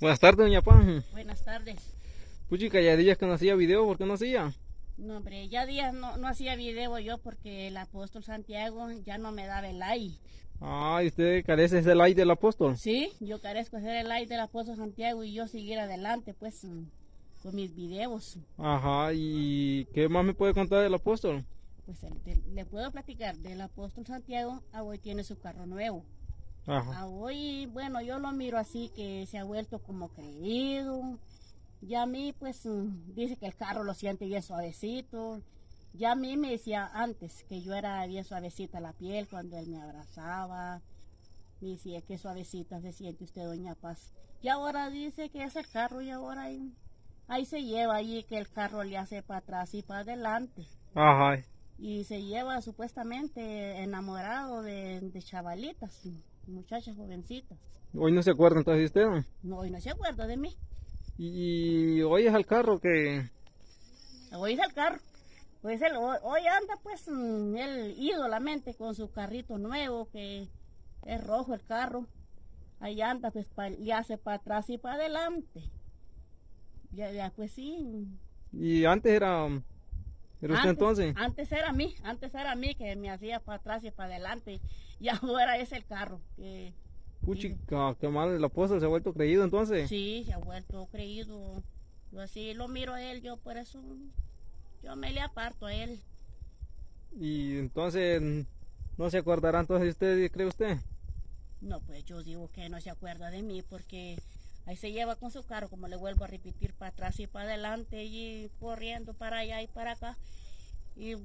Buenas tardes, doña Paz. Buenas tardes. Puchica, ya días que no hacía video, ¿por qué no hacía? No, hombre, ya días no hacía video yo porque el apóstol Santiago ya no me daba el like. Ah, ¿y usted carece del like del apóstol? Sí, yo carezco de hacer el like del apóstol Santiago y yo seguir adelante, pues, con mis videos. Ajá, ¿y qué más me puede contar del apóstol? Pues le puedo platicar del apóstol Santiago. Hoy tiene su carro nuevo. Ajá. Hoy, bueno, yo lo miro así que se ha vuelto como creído. Ya a mí, pues, dice que el carro lo siente bien suavecito. Ya a mí me decía antes que yo era bien suavecita la piel cuando él me abrazaba. Me decía que suavecita se siente usted, doña Paz. Y ahora dice que es el carro y ahora ahí se lleva ahí que el carro le hace para atrás y para adelante. Ajá. Y se lleva supuestamente enamorado de chavalitas, muchachas jovencitas. Hoy no se acuerda entonces de usted, ¿no? No, hoy no se acuerda de mí. Y hoy es al carro que... Hoy es el carro. Pues él hoy anda pues él ídolamente con su carrito nuevo que es rojo el carro. Ahí anda pues le hace para atrás y para adelante. Ya pues sí. Y antes era... ¿Era usted entonces? Antes era mí que me hacía para atrás y para adelante. Y ahora es el carro que... Puchica, qué mal, el apóstol se ha vuelto creído entonces. Sí, se ha vuelto creído. Yo así lo miro a él, yo por eso yo me le aparto a él. Y entonces no se acordará entonces de usted, ¿cree usted? No, pues yo digo que no se acuerda de mí porque ahí se lleva con su carro, como le vuelvo a repetir, para atrás y para adelante y corriendo para allá y para acá. Y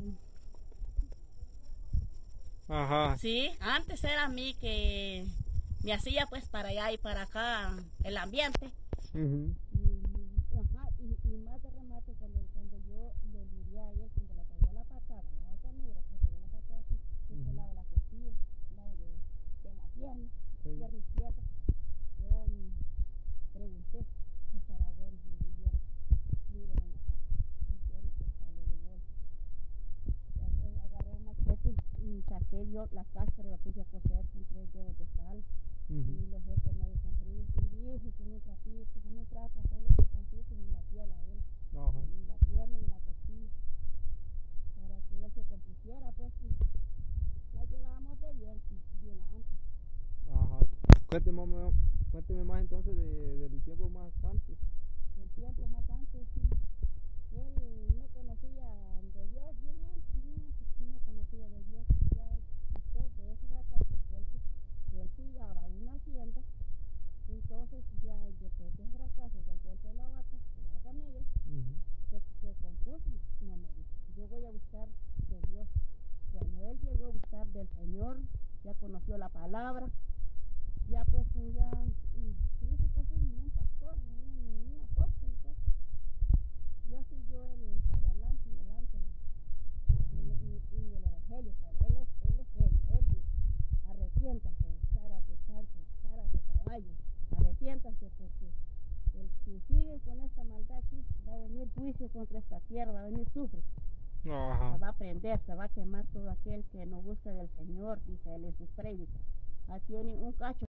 Ajá. sí, antes era a mí que me hacía pues para allá y para acá el ambiente. Uh-huh. Y más de remate cuando yo le diría a él, cuando le pegó la patada, la otra negra, que le pegó la patada así, que fue lado de la costilla, lado de la pierna, pierna izquierda. Yo pregunté si para bueno, le dijeron, mire, doña Paz, el palo de gol. Agarré un machete y saqué yo la cáscara y la puse a cocer con 3 dedos de sal. Y los jefes medio con frío. Y dije con un trapito, con un trapo, hacerle chuponcitos en la piel a él. Ajá. En la pierna y en la costilla. Para que él se compusiera, pues. Y la llevábamos de bien antes. Ajá. Cuénteme más entonces del tiempo más antes. El tiempo más antes, sí. Él no conocía de Dios bien antes, no conocía de Dios. Ya después de ese fracaso que él cuidaba una hacienda, entonces ya después de ese fracaso del golpe de la vaca negra, se compuso. No me dijo, yo voy a buscar de Dios. Bueno, él llegó a buscar del Señor, ya conoció la palabra, ya pues ya hizo pues un pastor, un apóstol, pues. Ya siguió él para adelante y adelante en el evangelio, pero él es genio. Él dice, arrepiéntanse, caras de chancho, caras de caballo, arrepiéntanse porque el que sigue con esta maldad aquí va a venir juicio contra esta tierra, va a venir sufre. Ajá. Se va a prender, se va a quemar todo aquel que no busca del Señor, dice él en sus prédicas. Tiene un cacho